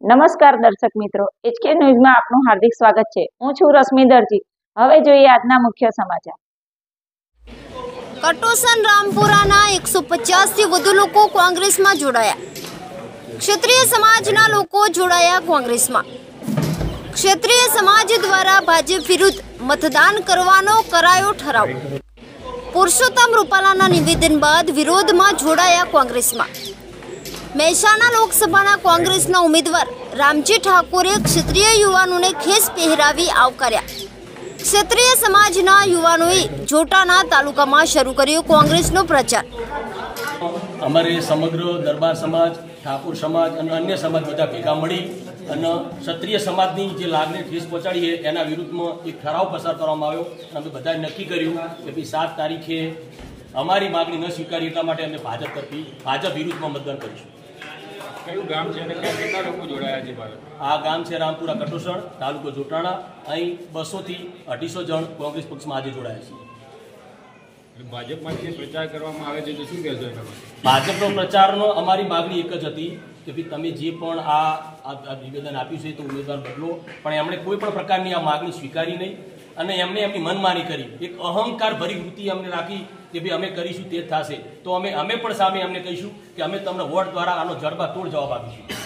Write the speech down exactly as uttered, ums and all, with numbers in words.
નમસ્કાર દર્શક મિત્રો, એચકે ન્યૂઝમાં આપનું હાર્દિક સ્વાગત છે। હું છું રશ્મિ દરજી। હવે જોઈએ આજના મુખ્ય સમાચાર। કટોસન રામપુરાના એકસો પચાસ થી વધુ લોકો કોંગ્રેસમાં જોડાયા। ક્ષત્રિય સમાજના લોકો જોડાયા કોંગ્રેસમાં। ક્ષત્રિય સમાજ દ્વારા ભાજપ વિરુદ્ધ મતદાન કરવાનો કરાયો ઠરાવ। પુરુષોત્તમ રૂપાલાના નિવેદન બાદ વિરોધમાં જોડાયા કોંગ્રેસમાં। મહેસાણા લોકસભાના કોંગ્રેસના ઉમેદવાર રામજી ઠાકોરે ક્ષત્રિય યુવાનોને ખેસ પહેરાવી આવકાર્યા। ક્ષત્રિય સમાજના યુવાનોએ જોટાના તાલુકામાં શરૂ કર્યો કોંગ્રેસનો પ્રચાર। અમારે સમગ્ર દરબાર સમાજ, ઠાકોર સમાજ અને અન્ય સમાજ બધા ભેગા મળી અને ક્ષત્રિય સમાજની જે લાગણી ઠેસ પહોંચાડી છે એના વિરુદ્ધમાં એક ઠરાવ પસાર કરવામાં આવ્યો। અમે બધાએ નક્કી કર્યું કે ભાઈ સાત તારીખે અમારી માગણી ન સ્વીકારી એટલા માટે અમે ભાજપ તરફી ભાજપ વિરુદ્ધમાં મતદાન કરીશું। કયું ગામ છે અને કેટલા લોકો જોડાયા છે? આ ગામ છે રામપુરા કટોસણ, તાલુકો જોટાણા। અહીં બસો થી અઢીસો જણ કોંગ્રેસ પક્ષમાં આજે જોડાયા છે। ભાજપમાંથી પ્રચાર કરવામાં આવે છે તો શું કહેશો એના માટે? ભાજપનો પ્રચારનો અમારી માગણી એક જ હતી કે ભાઈ તમે જે પણ આ નિવેદન આપ્યું છે તો ઉમેદવાર બદલો, પણ એમણે કોઈ પણ પ્રકારની આ માગણી સ્વીકારી નહીં અને એમને એમની મનમાની કરી, એક અહંકાર ભરી વૃત્તિ અમને રાખી કે ભાઈ અમે કરીશું તે જ થશે। તો અમે અમે પણ સામે એમને કહીશું કે અમે તમને વોટ દ્વારા આનો જડબા તોડ જવાબ આપીશું।